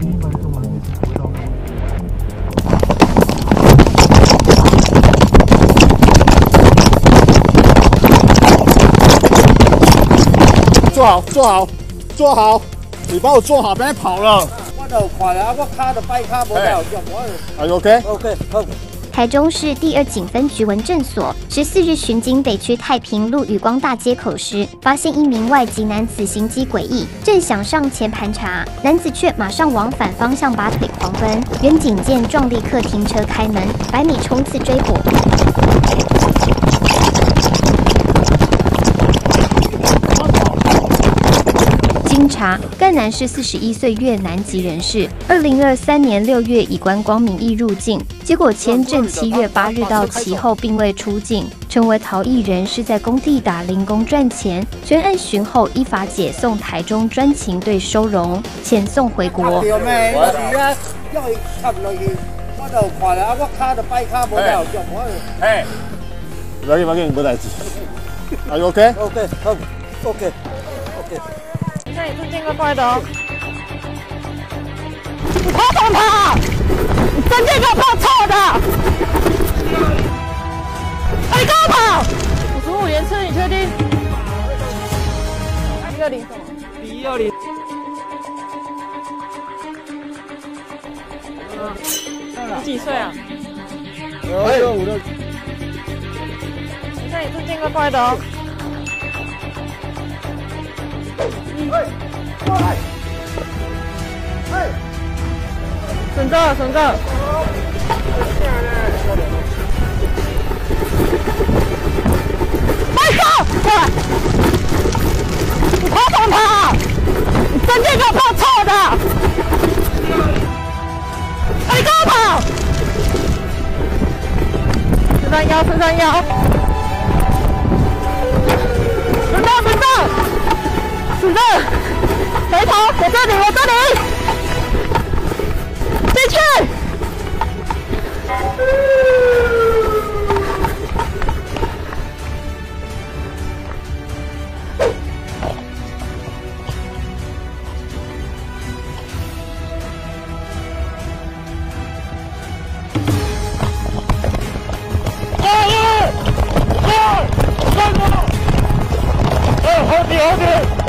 坐好，坐好，坐好，你帮我坐好，别跑了。 我就看了，我卡就摆卡无了用， 哎 ，OK？ OK， 好。 台中市第2警分局文政所14日巡经北区太平路宇光大街口时，发现一名外籍男子行迹诡异，正想上前盘查，男子却马上往反方向拔腿狂奔。远警见状，立刻停车开门，100米冲刺追捕。经查，该男是41岁越南籍人士，2023年6月以观光名义入境，结果签证7月8日到期后并未出境，成为逃逸人士在工地打零工赚钱。全案询后依法解送台中专勤队收容，遣送回国。 我是啊，因为插落去，我就看了，我卡就摆卡无了用， 哎，不要紧，没代志。Are you OK？ OK， 好 ，OK。 现在也是见怪怪的哦。你跑什么跑？你证件给我报错的！你给我跑！55连车，你确定？120什么？比120。你几岁啊 65的。 现在也是见怪怪的哦。 过来！哎， 省着，省着。快走！过来！你跑什么跑？你证件给我报错的！你给我跑！身上腰，身上腰。省着，省着。死着！回头，我这里，我这里，进去！ 好点，好点。